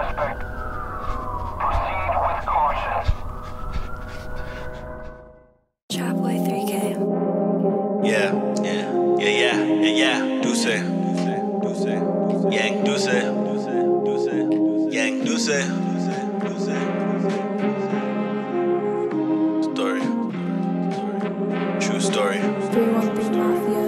suspect. Proceed with caution. Trapboy 3K. Yeah. Deuce. Yang Deuce. Yang Deuce. Story. True story. 313 Mafia.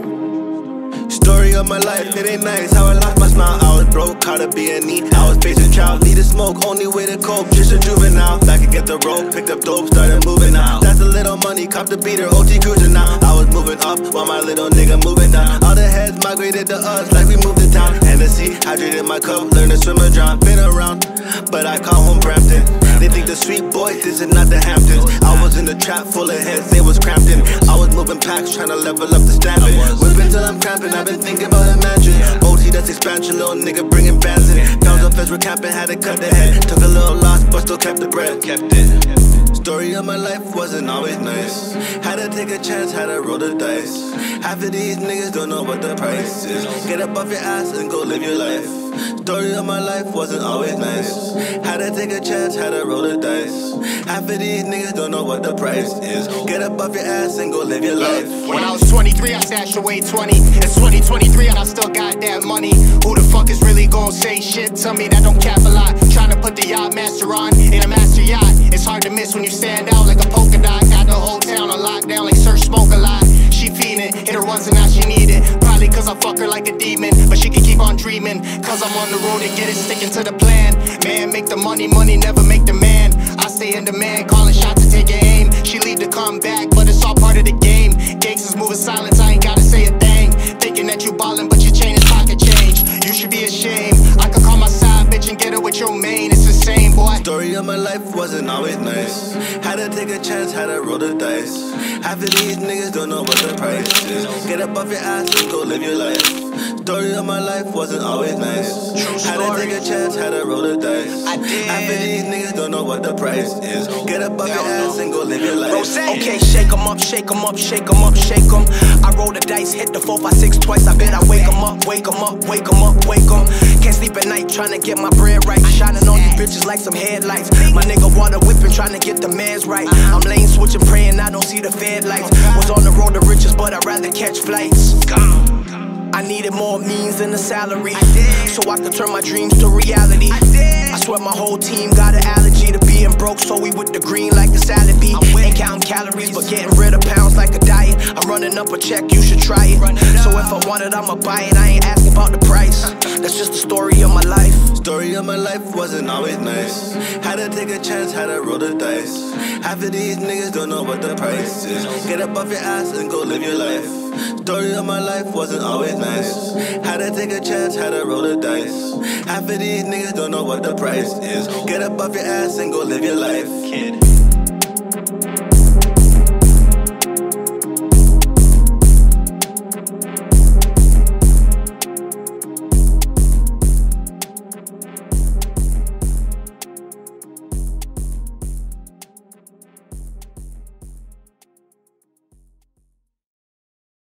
Story of my life, it ain't nice how I lost my smile. I was broke, caught a B&E. I was facing trial, needed smoke, only way to cope, just a juvenile. Back and get the rope, picked up dope, started moving out. That's a little money, copped a beater, OT cruising now. I was moving up, while my little nigga moving down. All the heads migrated to us, like we moved to town. Hennessy, hydrated my cup, learned to swim and drown. Been around, but I call home Brampton. They think the sweet boy, this is not the Hamptons. I was in the trap full of heads, they was cramped in. I was moving packs, trying to level up the stamping. Whipping till I'm cramping, I've been thinking about a mansion. OT, that's expansion, little nigga bringing bands in. Found up as we're camping, had to cut the head. Took a little loss, but still kept the bread. Kept it. Story of my life wasn't always nice. Had to take a chance, had to roll the dice. Half of these niggas don't know what the price is. Get up off your ass and go live your life. Story of my life wasn't always nice. Had to take a chance, had to roll the dice. Half of these niggas don't know what the price is. Get up off your ass and go live your life. When I was 23, I stashed away 20. It's 2023 and I still got that money. Who the fuck is really gon' say shit to me that don't cap a lot? Tryna put the yacht master on in a master yacht. It's hard to miss when you stand out like a polka dot. Got the whole town on lockdown like Sir Smoke a lot. She feedin', hit her once and now she need it. Probably cause I fuck her like a demon, but she can keep on dreaming. Cause I'm on the road to get it, sticking to the plan. Man, make the money, money never make the man. I stay in demand, calling shots to take aim. She leave to come back, but it's all part of the game. Gangsters moving silence, I ain't gotta say a thing. Thinking that you ballin', but your chain is pocket change. You should be ashamed. I could call my side bitch and get her with your main. It's the same, boy. Story of my life wasn't always nice. Had to take a chance, had to roll the dice. Half of these niggas don't know what the price is. Get up off your ass and go live your life. Story of my life wasn't always nice. Had to take a chance, had to roll the dice. Half of these niggas don't know what the price is. Get up off your ass and go live your life. Okay, shake 'em up, shake 'em up, shake 'em up, shake 'em. I roll the dice, hit the 4, 5, 6 twice. I bet I wake 'em up, wake 'em up, wake 'em up, wake 'em. Can't sleep at night, trying to get my bread right. Shining on these bitches like some headlights. My nigga water whipping, trying to get the mans right. I'm lane switching, praying I don't see the Fed lights. Was on the road to riches, but I'd rather catch flights. I needed more means than a salary, so I could turn my dreams to reality. I swear my whole team got an allergy to being broke, so we with the green like the salad beat. Ain't counting calories, but getting rid of pounds like a diet. I'm running up a check, you should try it. So if I want it, I'ma buy it. I ain't asking about the price. That's just the story of my life. Story of my life wasn't always nice. Had to take a chance, had to roll the dice. Half of these niggas don't know what the price is. Get up off your ass and go live your life. Story of my life wasn't always nice. Had to take a chance, had to roll the dice. Half of these niggas don't know what the price is. Get up off your ass and go live your life, kid.